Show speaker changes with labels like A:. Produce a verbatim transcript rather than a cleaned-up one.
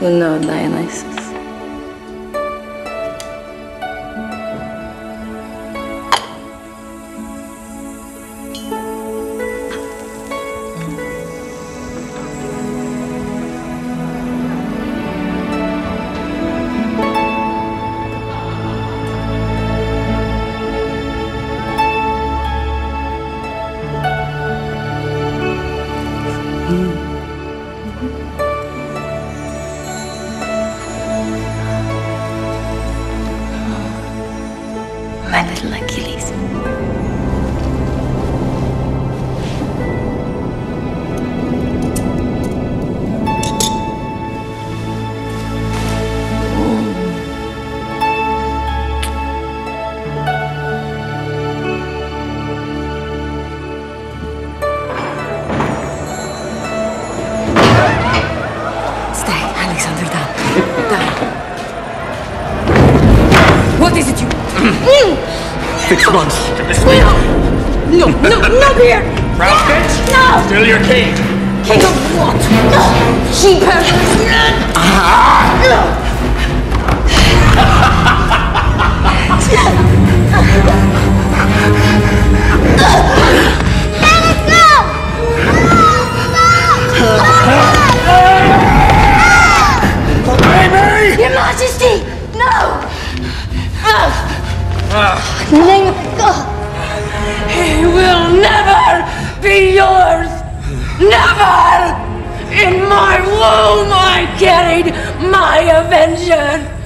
A: know Dionysus. My little Achilles.
B: Stay, Alexander, down. Down. What is it you...
C: Six months.
B: No, no, no, dear!
C: Proud bitch?
B: No!
C: Still your king.
B: King of what? No! Sheeper!
D: Let it go!
C: Baby!
B: Your Majesty! No!
D: In the name of God!
B: He will never be yours! Never! In my womb I carried my avenger!